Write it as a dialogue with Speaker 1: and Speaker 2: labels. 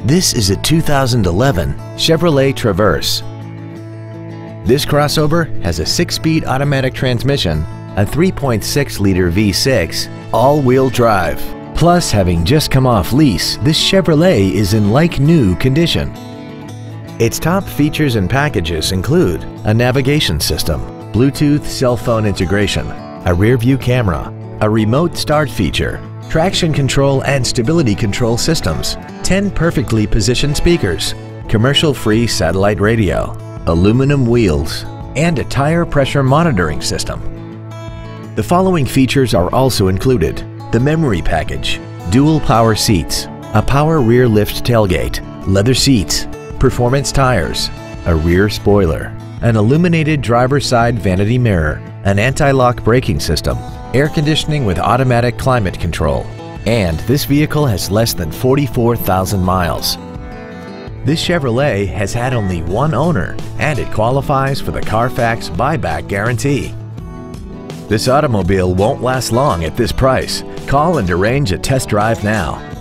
Speaker 1: This is a 2011 Chevrolet Traverse. This crossover has a 6-speed automatic transmission, a 3.6-liter V6, all-wheel drive. Plus, having just come off lease, this Chevrolet is in like-new condition. Its top features and packages include a navigation system, Bluetooth cell phone integration, a rear-view camera, a remote start feature, traction control and stability control systems, 10 perfectly positioned speakers, commercial-free satellite radio, aluminum wheels, and a tire pressure monitoring system. The following features are also included: the memory package, dual power seats, a power rear lift tailgate, leather seats, performance tires, a rear spoiler, an illuminated driver's side vanity mirror, an anti-lock braking system, air conditioning with automatic climate control, and this vehicle has less than 44,000 miles. This Chevrolet has had only one owner and it qualifies for the Carfax buyback guarantee. This automobile won't last long at this price. Call and arrange a test drive now.